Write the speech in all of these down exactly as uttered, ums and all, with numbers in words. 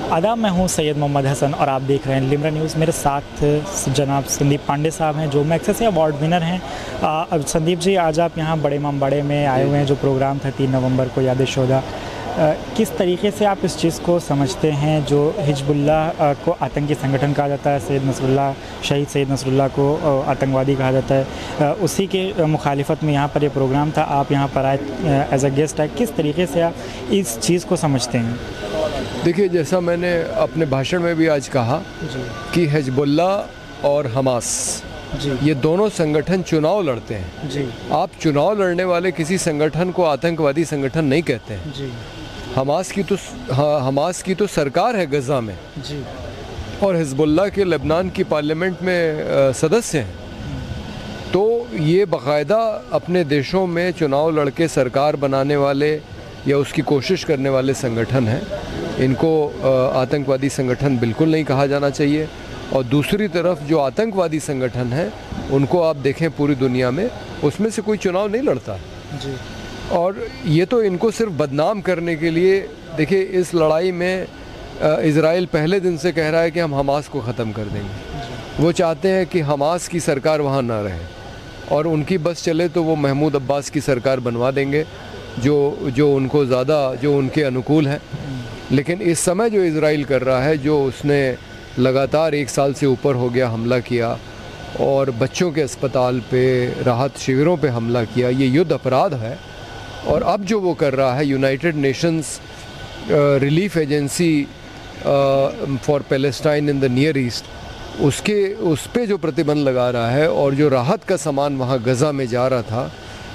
आदाब, मैं हूं सैयद मोहम्मद हसन और आप देख रहे हैं लिमरा न्यूज़। मेरे साथ जनाब संदीप पांडे साहब हैं जो मैग्सेसे अवार्ड विनर हैं। अब संदीप जी, आज आप यहां बड़े इमामबाड़े में आए हुए हैं, जो प्रोग्राम था तीन नवंबर को याद शोदा। किस तरीके से आप इस चीज़ को समझते हैं जो हिजबुल्लाह को आतंकी संगठन कहा जाता है, सैयद नसरुल्लाह शहीद सैयद नसरुल्लाह को आतंकवादी कहा जाता है, उसी के मुखालिफत में यहाँ पर ये प्रोग्राम था, आप यहाँ पर आए एज अ गेस्ट आए, किस तरीके से आप इस चीज़ को समझते हैं? देखिए, जैसा मैंने अपने भाषण में भी आज कहा कि हिजबुल्लाह और हमास जी ये दोनों संगठन चुनाव लड़ते हैं जी आप चुनाव लड़ने वाले किसी संगठन को आतंकवादी संगठन नहीं कहते हैं। जी हमास की तो हाँ, हमास की तो सरकार है गज़ा में जी और हिजबुल्लाह के लेबनान की पार्लियामेंट में सदस्य हैं। तो ये बाकायदा अपने देशों में चुनाव लड़के सरकार बनाने वाले या उसकी कोशिश करने वाले संगठन हैं। इनको आतंकवादी संगठन बिल्कुल नहीं कहा जाना चाहिए। और दूसरी तरफ जो आतंकवादी संगठन हैं उनको आप देखें पूरी दुनिया में, उसमें से कोई चुनाव नहीं लड़ता जी और ये तो इनको सिर्फ बदनाम करने के लिए। देखिए, इस लड़ाई में इज़राइल पहले दिन से कह रहा है कि हम हमास को ख़त्म कर देंगे। वो चाहते हैं कि हमास की सरकार वहाँ ना रहे और उनकी बस चले तो वो महमूद अब्बास की सरकार बनवा देंगे जो जो उनको ज़्यादा जो उनके अनुकूल है। लेकिन इस समय जो इज़राइल कर रहा है, जो उसने लगातार एक साल से ऊपर हो गया हमला किया और बच्चों के अस्पताल पे, राहत शिविरों पे हमला किया, ये युद्ध अपराध है। और अब जो वो कर रहा है, United Nations Relief Agency for Palestine in the Near East, उसके उस पे जो प्रतिबंध लगा रहा है और जो राहत का सामान वहाँ गज़ा में जा रहा था,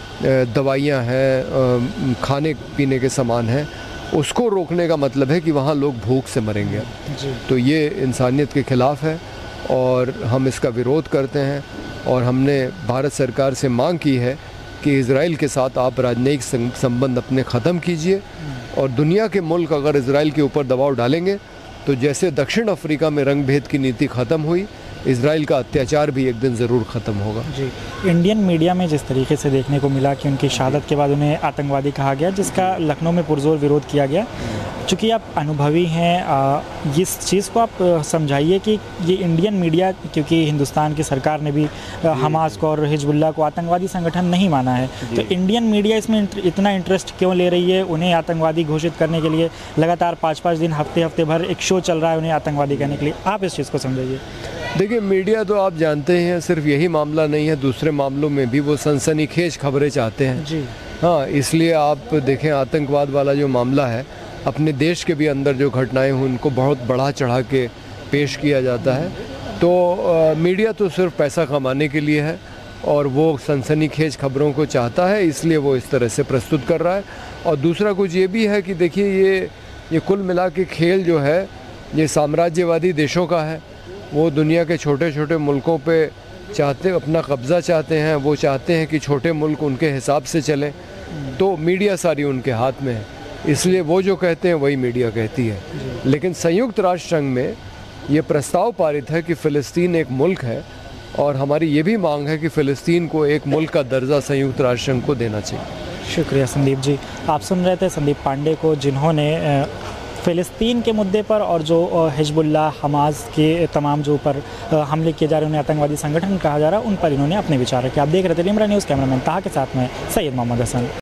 दवाइयाँ हैं, खाने पीने के सामान हैं, उसको रोकने का मतलब है कि वहाँ लोग भूख से मरेंगे। तो ये इंसानियत के ख़िलाफ़ है और हम इसका विरोध करते हैं। और हमने भारत सरकार से मांग की है कि इज़राइल के साथ आप राजनयिक संबंध अपने ख़त्म कीजिए और दुनिया के मुल्क अगर इज़राइल के ऊपर दबाव डालेंगे तो जैसे दक्षिण अफ्रीका में रंग भेद की नीति ख़त्म हुई, इज़राइल का अत्याचार भी एक दिन ज़रूर ख़त्म होगा। जी इंडियन मीडिया में जिस तरीके से देखने को मिला कि उनकी शहादत के बाद उन्हें आतंकवादी कहा गया, जिसका लखनऊ में पुरजोर विरोध किया गया, चूँकि आप अनुभवी हैं, इस चीज़ को आप समझाइए कि ये इंडियन मीडिया, क्योंकि हिंदुस्तान की सरकार ने भी हमास को और हिजबुल्लाह को आतंकवादी संगठन नहीं माना है, तो इंडियन मीडिया इसमें इतना इंटरेस्ट क्यों ले रही है उन्हें आतंकवादी घोषित करने के लिए? लगातार पाँच पाँच दिन, हफ्ते हफ्ते भर एक शो चल रहा है उन्हें आतंकवादी कहने के लिए। आप इस चीज़ को समझाइए। देखिए, मीडिया तो आप जानते हैं सिर्फ यही मामला नहीं है, दूसरे मामलों में भी वो सनसनीखेज खबरें चाहते हैं जी। हाँ, इसलिए आप देखें, आतंकवाद वाला जो मामला है, अपने देश के भी अंदर जो घटनाएं हुई उनको बहुत बढ़ा चढ़ा के पेश किया जाता है। तो आ, मीडिया तो सिर्फ पैसा कमाने के लिए है और वो सनसनीखेज खबरों को चाहता है, इसलिए वो इस तरह से प्रस्तुत कर रहा है। और दूसरा कुछ ये भी है कि देखिए, ये ये कुल मिला के खेल जो है ये साम्राज्यवादी देशों का है। वो दुनिया के छोटे छोटे मुल्कों पे चाहते अपना कब्ज़ा चाहते हैं, वो चाहते हैं कि छोटे मुल्क उनके हिसाब से चलें। तो मीडिया सारी उनके हाथ में है, इसलिए वो जो कहते हैं वही मीडिया कहती है। लेकिन संयुक्त राष्ट्र संघ में ये प्रस्ताव पारित है कि फ़िलिस्तीन एक मुल्क है और हमारी ये भी मांग है कि फ़िलिस्तीन को एक मुल्क का दर्जा संयुक्त राष्ट्र संघ को देना चाहिए। शुक्रिया संदीप जी। आप सुन रहे थे संदीप पांडे को, जिन्होंने फ़िलिस्तीन के मुद्दे पर और जो हिजबुल्लाह हमास के तमाम जो ऊपर हमले किए जा रहे हैं, उन्हें आतंकवादी संगठन कहा जा रहा है, उन पर इन्होंने अपने विचार रखे। आप देख रहे थे लिमरा न्यूज़, कैमरामैन ताहा के साथ में सैयद मोहम्मद हसन।